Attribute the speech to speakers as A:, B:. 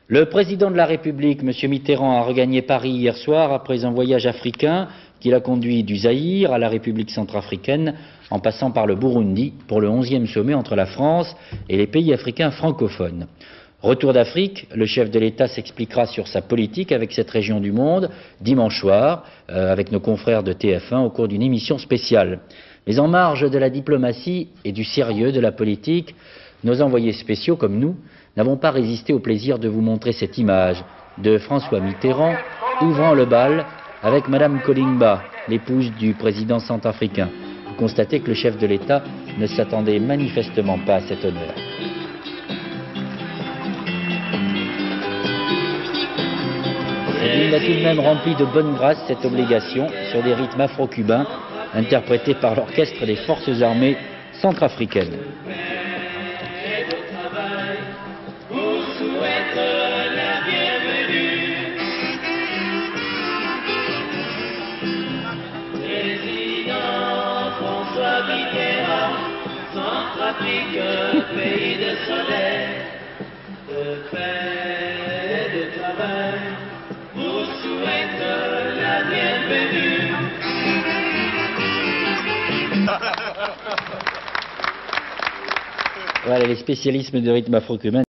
A: Le président de la République, M. Mitterrand, a regagné Paris hier soir après un voyage africain qui l'a conduit du Zaïre à la République centrafricaine en passant par le Burundi pour le 11e sommet entre la France et les pays africains francophones. Retour d'Afrique, le chef de l'État s'expliquera sur sa politique avec cette région du monde dimanche soir avec nos confrères de TF1 au cours d'une émission spéciale. Mais en marge de la diplomatie et du sérieux de la politique, nos envoyés spéciaux comme nous n'avons pas résisté au plaisir de vous montrer cette image de François Mitterrand ouvrant le bal avec Madame Kolingba, l'épouse du président centrafricain. Vous constatez que le chef de l'État ne s'attendait manifestement pas à cet honneur. Il a tout de même rempli de bonne grâce cette obligation sur des rythmes afro-cubains interprétés par l'orchestre des forces armées centrafricaines.
B: Centrafrique, pays de soleil, de paix et de travail, vous souhaite la bienvenue.
A: Voilà les spécialistes de rythme afro-cubain.